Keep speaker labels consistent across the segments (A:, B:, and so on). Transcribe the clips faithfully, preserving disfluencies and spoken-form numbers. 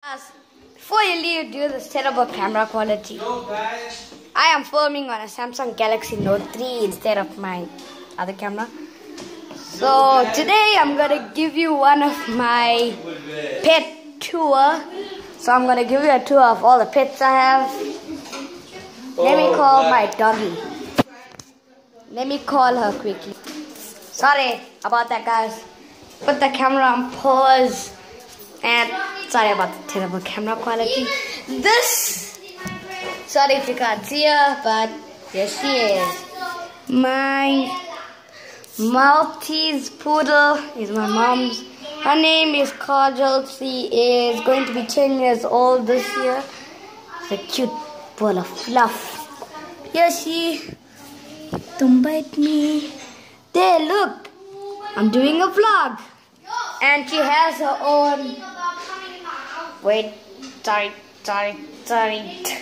A: As before you leave, do this terrible camera quality. I am filming on a Samsung Galaxy Note three instead of my other camera. So today I'm gonna give you one of my pet tour. So I'm gonna give you a tour of all the pets I have. Let me call my doggy. Let me call her quickly. Sorry about that, guys. Put the camera on pause. And sorry about the terrible camera quality. This, sorry if you can't see her, but here she is. My Maltese poodle is my mom's. Her name is Kajal. She is going to be ten years old this year. It's a cute ball of fluff. Here she, don't bite me. There, look, I'm doing a vlog. And she has her own, wait, sorry, sorry, sorry,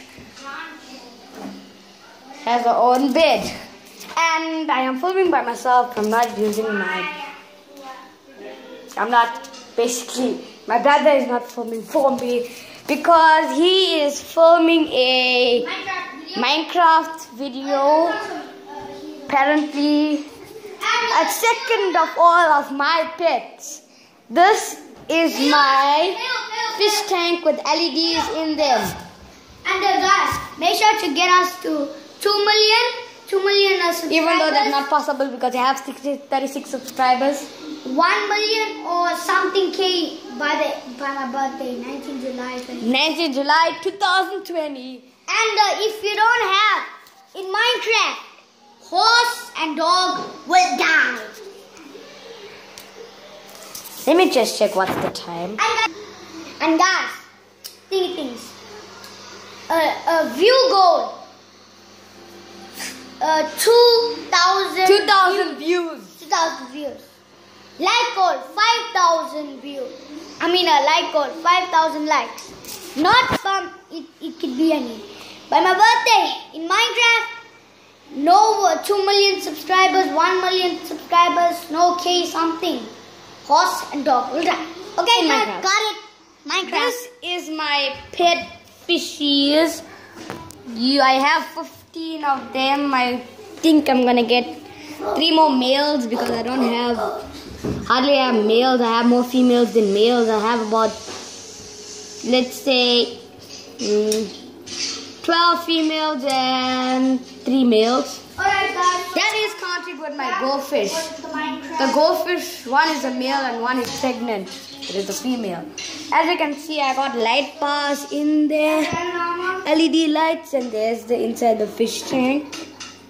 A: has her own bed. And I am filming by myself. I'm not using my, I'm not, basically, my brother is not filming for me because he is filming a Minecraft video. Apparently, a second of all of my pets. This is my fish tank with L E Ds in them.
B: And uh, guys, make sure to get us to two million, two million subscribers.
A: Even though that's not possible because I have thirty-six subscribers.
B: one million or something K by the by my birthday, nineteenth July.
A: nineteenth July two thousand twenty.
B: And uh, if you don't have in Minecraft, horse and dog will die.
A: Let me just check what's the time.
B: And, and guys, three things. Uh, a view goal. Uh, two thousand.
A: two thousand views.
B: two thousand views. Like goal, five thousand views. I mean a like goal, five thousand likes. Not from, it, it could be any. By my birthday, in Minecraft, no uh, two million subscribers, one million subscribers, no K something. Horse and dog will die. Okay, guys, got it. Minecraft.
A: This is my pet fishies. You, I have fifteen of them. I think I'm gonna get three more males because I don't have, hardly have males. I have more females than males. I have about, let's say, mm, twelve females and three males.
B: Alright, guys.
A: That is counted with my goldfish. The goldfish, one is a male and one is pregnant. It is a female. As you can see, I got light bars in there, L E D lights, and there's the inside the fish tank.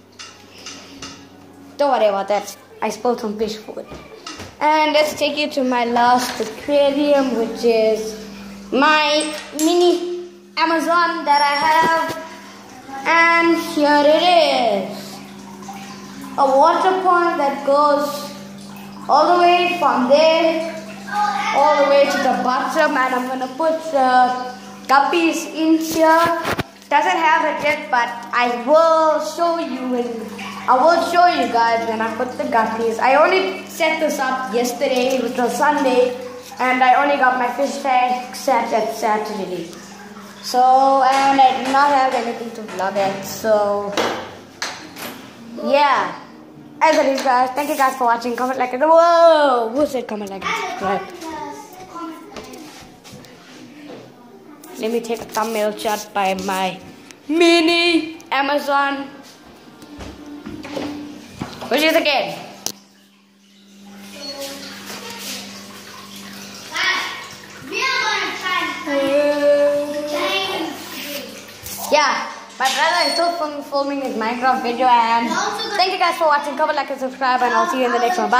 A: Don't worry about that. I spilled some fish food. And let's take you to my last aquarium, which is my mini Amazon that I have. And here it is. A water pond that goes all the way from there all the way to the bottom, and I'm gonna put uh, guppies in here. Doesn't have it yet, but I will show you when I will show you guys when I put the guppies. I only set this up yesterday, which was Sunday, and I only got my fish tank set at Saturday. So, and I do not have anything to vlog at, so yeah. As it is, guys, thank you guys for watching. Comment, like, and whoa! Who said comment, like, and subscribe? Let me take a thumbnail shot by my mini Amazon, which is again. Yeah. My brother is still filming his Minecraft video, and thank you guys for watching. Comment, like, and subscribe, and I'll see you in the next one. Bye.